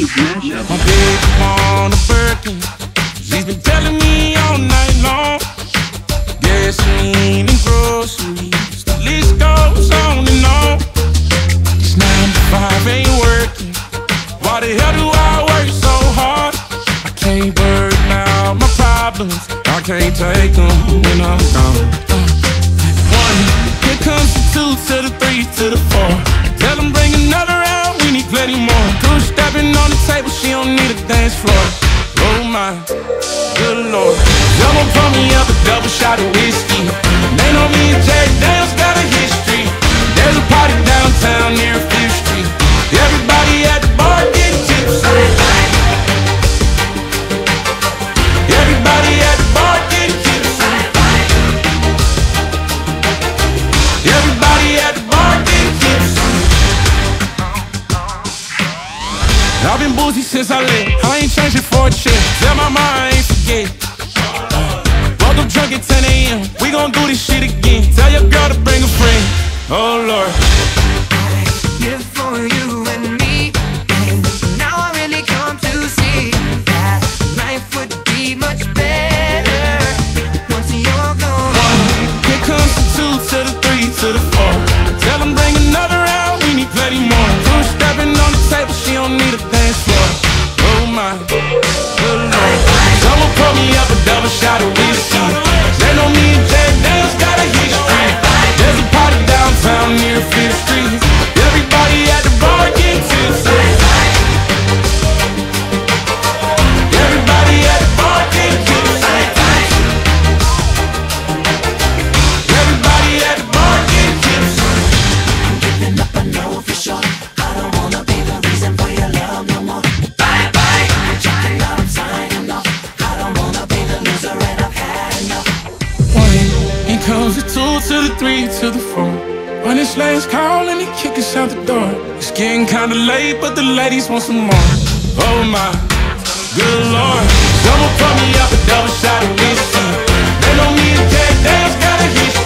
My baby want a Birkin. She's been telling me all night long. Gasoline and groceries, the list goes on and on. This 9 to 5 ain't working. Why the hell do I work so hard? I can't burn out my problems. I can't take them when I'm gone. 1, here comes the 2 to the 3 to the 4. Tell them bring another round, we need plenty more. 2 stepping on the table, she don't need a dance floor. Oh my, good Lord. Someone pour me up a double shot of whiskey. They know me and Jack Daniels got a history. There's a party downtown near 5th Street. Everybody at the bar getting tipsy. Everybody at the bar getting tipsy. Everybody at the bar getting tipsy. I've been boozy since I left. I ain't changing for a check. Tell my mind I ain't forget. Woke up drunk at 10 a.m. We gon' do this shit again. Tell your girl to bring a friend. Oh Lord. Live for you and me, and now I really come to see that life would be much better once you're gone. 1, here comes the 2 to the 3 to the 4. Tell them bring another round, we need plenty more. 2 stepping on the table, she don't need a dance floor. Oh my, good Lord. Someone pour me up a double shot of whiskey. They know me and Jack Daniels got a history. There's a party downtown near 5th Street. Everybody at the bar getting tipsy. Everybody at the bar getting tipsy. Everybody at the bar getting tipsy. I'm giving up, I know for sure. I don't wanna be the reason for your love no more. Bye bye, I'm trying out, I'm signing off. I don't wanna be the loser and I've had enough. 1, here comes the 2 to the 3 to the 4. When it's last call and they kick us out the door. It's getting kinda late, but the ladies want some more. Oh my, good Lord. Someone pour me up a double shot of whiskey. They know me and Jack Daniels got a history.